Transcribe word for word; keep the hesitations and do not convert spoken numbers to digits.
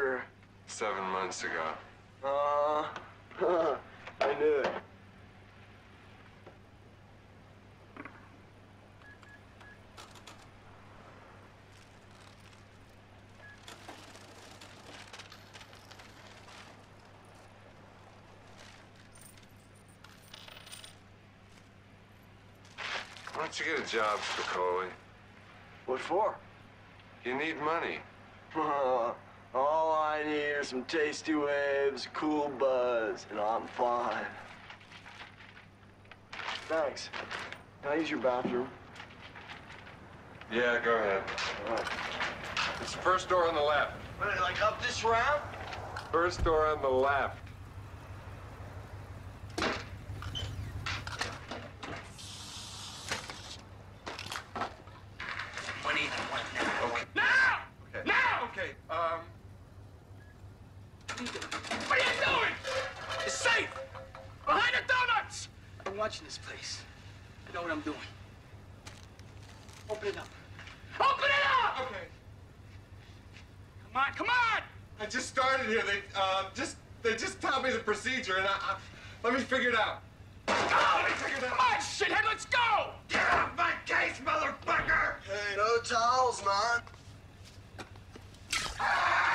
or? Seven months ago. Uh, huh, I knew it. Why don't you get a job, Spicoli? What for? You need money. All I need are some tasty waves, cool buzz, and I'm fine. Thanks. Can I use your bathroom? Yeah, go ahead. All right. It's the first door on the left. What, like up this ramp? First door on the left. One eighty one now. Okay. Now! Okay. Now! Okay, um... What are you doing? It's safe! Behind the donuts! I've been watching this place. I know what I'm doing. Open it up. Open it up! Okay. Come on, come on! I just started here. They, uh, just, they just taught me the procedure, and I, I let me figure it out. Oh, let me figure it out. Come on, shithead, let's go! Get off my case, motherfucker! Hey, no towels, man. Ah!